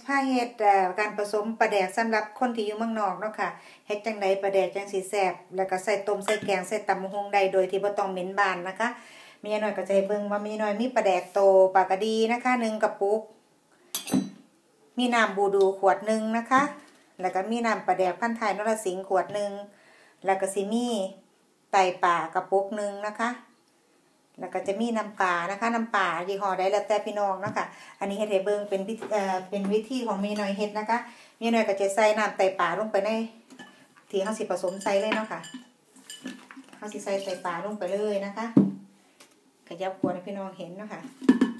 ผ้าเฮ็ดการผสมปลาแดกสำหรับคนที่อยู่เมืองนอกเนาะค่ะเฮ็ดจังไดปลาแดกจังสิแซ่บแล้วก็ใส่ต้มใส่แกงใส่ตำบักหุ่งได้โดยที่บ่ต้องเหม็นบ้านนะคะแม่น้อยก็จะให้เบิ่งว่าแม่น้อยมีปลาแดกโตปลากระดีนะคะ1กระปุกมีน้ำบูดูขวดนึงนะคะแล้วก็มีน้ำปลาแดกพันธุ์ไทยนรสิงห์ขวดนึงแล้วก็สิมีไตปลากระปุกนึงนะคะแล้วก็จะมีน้ำปลานะคะน้ำปลายี่ห้อใดแล้วแต่พี่น้องนะคะอันนี้เฮ็ดให้เบิ่งเป็นวิธีของแม่น้อยเฮ็ดนะคะแม่น้อยก็จะใส่น้ำไตปลาลงไปในที่เฮาสิผสมใส่เลยเนาะค่ะเฮาสิใส่ไตปลาลงไปเลยนะคะขยับขวดให้พี่น้องเห็นเนาะค่ะ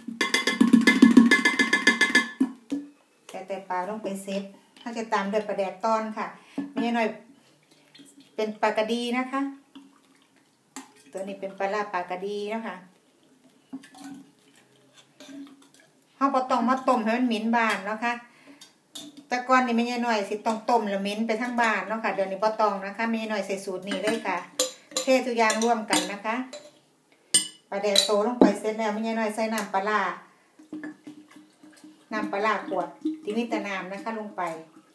ใส่ไตปลาลงไปเสร็จเฮาจะตามด้วยปลาแดกตอนค่ะแม่น้อยเป็นปลากระดีนะคะตัวนี้เป็นปลาปลากระดีนะคะเฮาบ่ต้องมาต้มให้มันเหม็นบานเนาะค่ะแต่ก่อนนี่แม่น้อยสิต้องต้มแล้วเหม็นไปทั้งบ้านเนาะค่ะเดี๋ยวนี้บ่ต้องนะคะแม่น้อยใส่สูตรนี้เลยค่ะเททุกอย่างรวมกันนะคะปลาแดกโตลงไปเสร็จแล้วแม่น้อยใส่น้ำปลาขวดที่มีแต่น้ำนะคะลงไป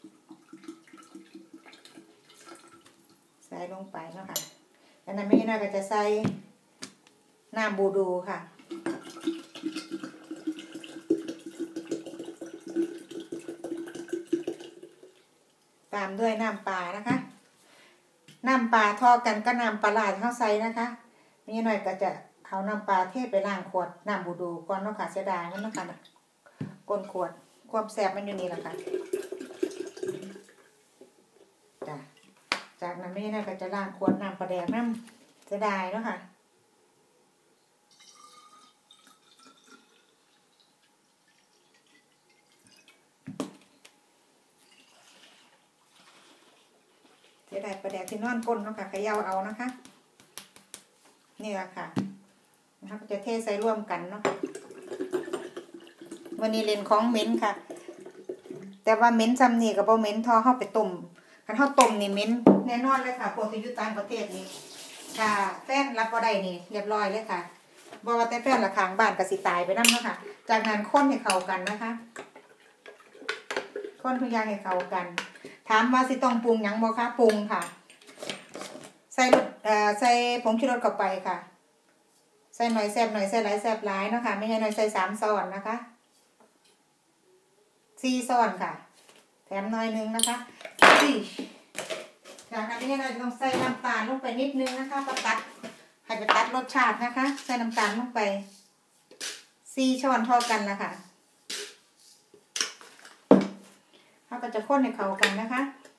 ใส่ลงไปเนาะค่ะแล้วนั้นแม่น้อยก็จะใส่น้ำบูดูค่ะตามด้วยน้ำปลานะคะน้ำปลาทอกันก็น้ำปลาที่เขาใส่นะคะแม่น้อยก็จะเอาน้ำปลาเทไปล้างขวดน้ำบูดูก่อนเนาะค่ะเสียดายมันเนาะค่ะก้นขวดความแซ่บมันอยู่นี่แหละค่ะจ้ะจากนั้นแม่น้อยก็จะล้างขวดน้ำปลาแดกน้ำเสียดายเนาะค่ะเสียดายปลาแดกที่นอนก้นเนาะค่ะเขย่าเอานะคะนี่แหละค่ะนะคะก็จะเทใส่ร่วมกันเนาะวันนี้เล่นของเหม็นค่ะแต่ว่าเหม็นซ้ำนี่กับบ่เหม็นทอเข้าไปต้มคันเข้าต้มนี่เหม็นแน่นอนเลยค่ะพวกที่อยู่ต่างประเทศนี่ค่ะแฟนรับบ่ได้นี่เรียบร้อยเลยค่ะบ่ว่าแต่แฟนละข้างบ้านก็สิตายไปนำเนาะค่ะจากนั้นคนให้เข้ากันนะคะคนทุกอย่างให้เข้ากันถามว่าสิต้องปรุงหยังบ่คะปรุงค่ะใส่ผงชูรสเข้าไปค่ะใส่หน่อยแซ่บหน่อยใส่หลายแซ่บหลายเนาะค่ะไม่ใช่หน่อยใส่3ช้อนนะคะ4ช้อนค่ะแถมหน่อยนึงนะคะจากนั้นไม่ใช่หน่อยต้องใส่น้ำตาลลงไปนิดนึงนะคะให้ไปตัดรสชาตินะคะใส่น้ำตาลลงไป4ช้อนเท่ากันนะคะเราก็จะข้นให้เข้ากันนะคะ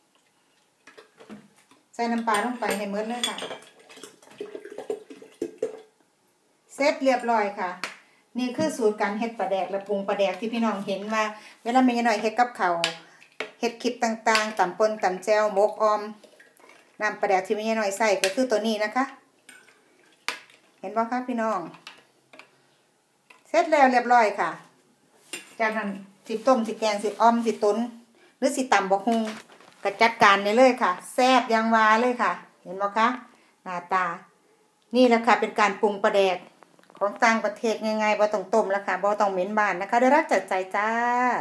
ใส่น้ำปลาลงไปให้หมดเลยค่ะเสร็จเรียบร้อยค่ะนี่คือสูตรการเฮ็ดปลาแดกและปรุงปลาแดกที่พี่น้องเห็นว่าเวลาแม่น้อยเฮ็ดกับข้าวเฮ็ดคลิปต่างๆตำป่นตำแจ่วหมกออมน้ำปลาแดกที่แม่น้อยใส่ก็คือตัวนี้นะคะเห็นบ่คะพี่น้องเสร็จแล้วเรียบร้อยค่ะจากนั้นสิต้มสิแกงสิออมสิตุ๋นหรือสิตำบักหุ่งก็จัดการได้เลยค่ะแซ่บยังวาเลยค่ะเห็นบ่คะหน้าตานี่แหละค่ะเป็นการปรุงปลาแดกของต่างประเทศง่ายๆบ่ต้องต้มแล้วค่ะบ่ต้องเหม็นบ้านนะคะได้รับจัดใจจ้า